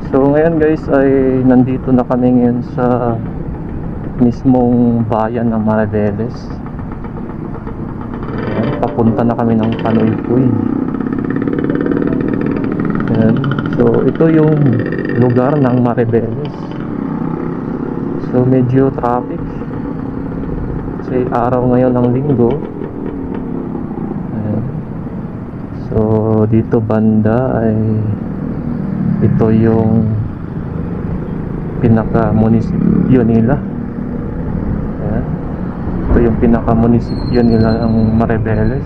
So ngayon guys ay nandito na kami ngayon sa mismong bayan ng Maribeles. Papunta na kami ng Panoypoy. Ayan. So ito yung lugar ng Maribeles. So medyo traffic kasi araw ngayon ng linggo. Ayan. So dito banda ay ito yung pinaka-munisipyo nila. Ayan. Ito yung pinaka-munisipyo nila ng Maribeles.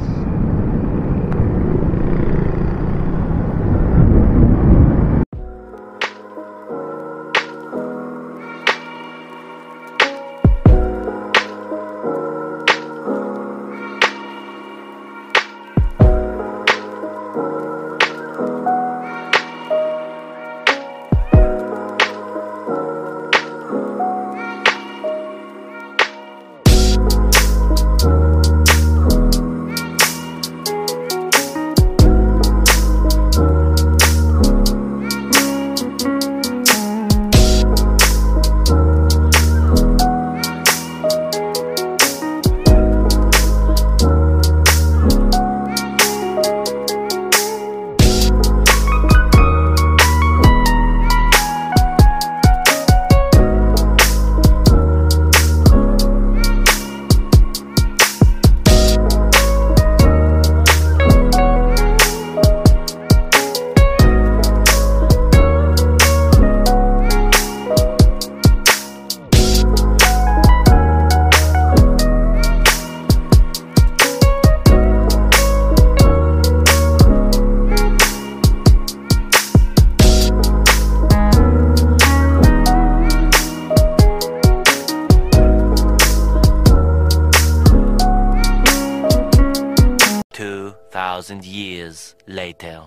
Years later.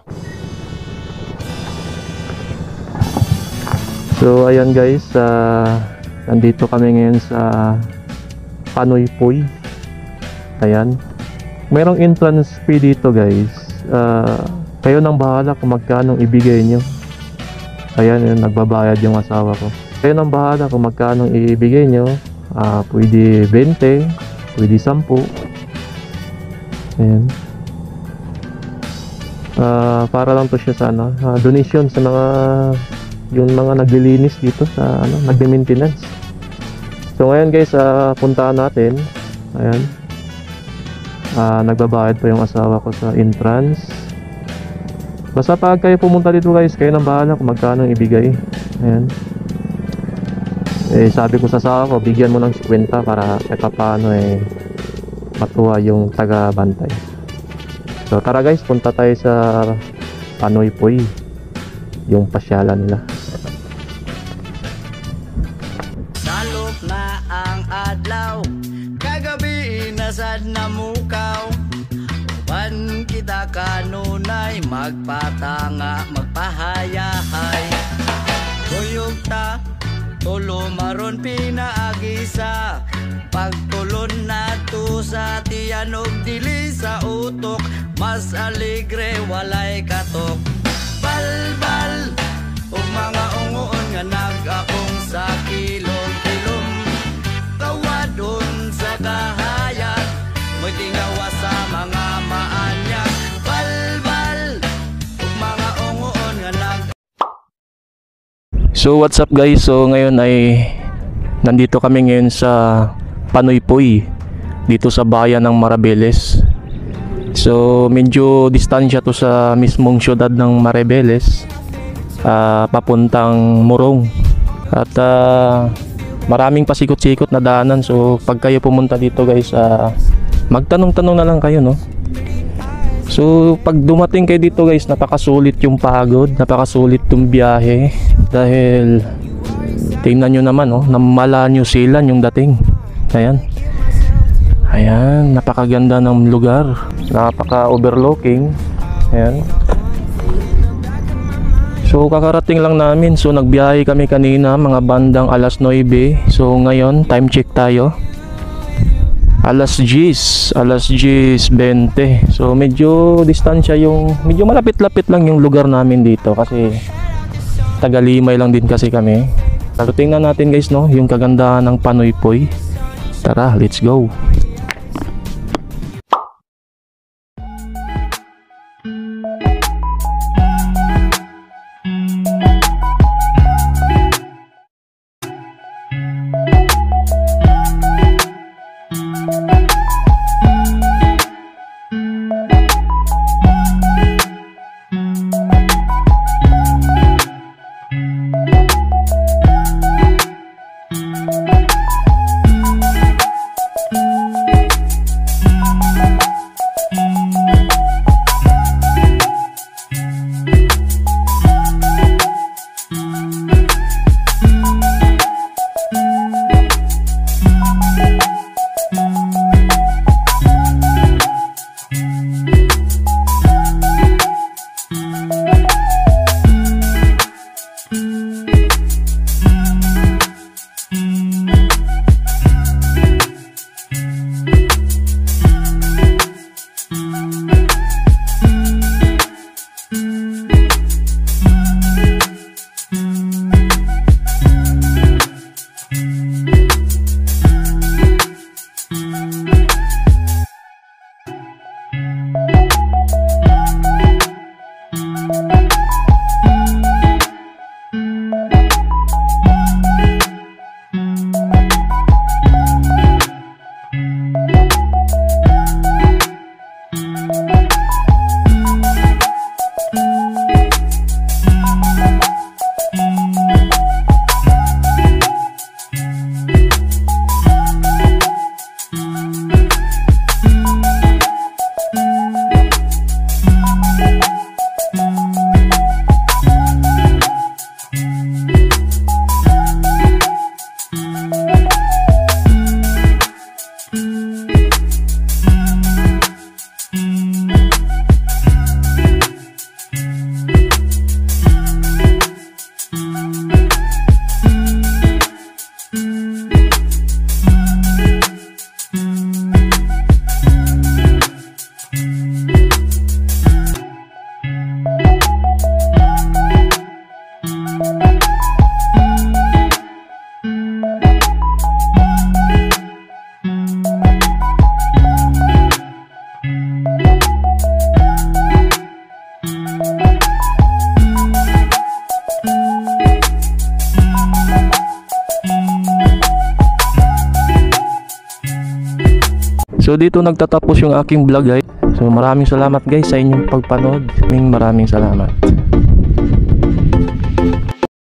So ayan guys, nandito kami ngayon sa Panoypoy. Ayan. Mayroong entrance fee dito guys. Kayo nang bahala kung magkano ibigay nyo. Ayan, yun, nagbabayad yung asawa ko. Kayo nang bahala kung magkano ibigay nyo. Pwede 20, pwede 10. Ayan. Para lang to siya sa donation sa mga yung mga naglilinis dito sa nagme-maintenance. So ngayon guys, puntahan natin. Ayan. Nagbabayad pa yung asawa ko sa entrance. Basta pag kayo pumunta dito guys, kayo nang bahala kung magkano ibigay. Ayan. Sabi ko sa asawa ko, bigyan mo ng 50 para paano matuwa yung taga-bantay. So tara guys, punta tayo sa Panoypoy, yung pasyalan nila. Salop na ang adlaw, kagabi nasad na mukaw. Uban kita kanunay, magpatanga, magpahayahay. Tuyog ta, tulo maron pinaagisa. Pagtulon na to sa tiyan og dili sa utok, mas alegre walay katok. Balbal ug mga unguon nga nag-akong sa kilom-kilom, kawadon sa kahayag, mo'y tingawa sa mga maanyag. Balbal ug mga unguon nga nag. So what's up guys? So ngayon ay nandito kami ngayon sa Panoypoy, dito sa bayan ng Maribeles. So medyo distansya to sa mismong syudad ng Maribeles, papuntang Morong. At maraming pasikot-sikot na daanan. So pag kayo pumunta dito guys, magtanong-tanong na lang kayo, no? So pag dumating kayo dito guys, napakasulit yung pagod, napakasulit yung biyahe. Dahil tingnan nyo naman, namala New Zealand yung dating. Ayan. Ayan, napakaganda ng lugar, napaka-overlooking. Ayan. So kakarating lang namin. So nagbiyahe kami kanina mga bandang alas 9. So ngayon, time check tayo. alas 10, alas 10:20. So medyo distansya yung, medyo malapit-lapit lang yung lugar namin dito kasi Taga-Limay lang din kasi kami. So tingnan natin guys, no, yung kagandahan ng Panoypoy. Tara, let's go. So dito nagtatapos yung aking vlog guys. So maraming salamat guys sa inyong pagpanood. Maraming salamat.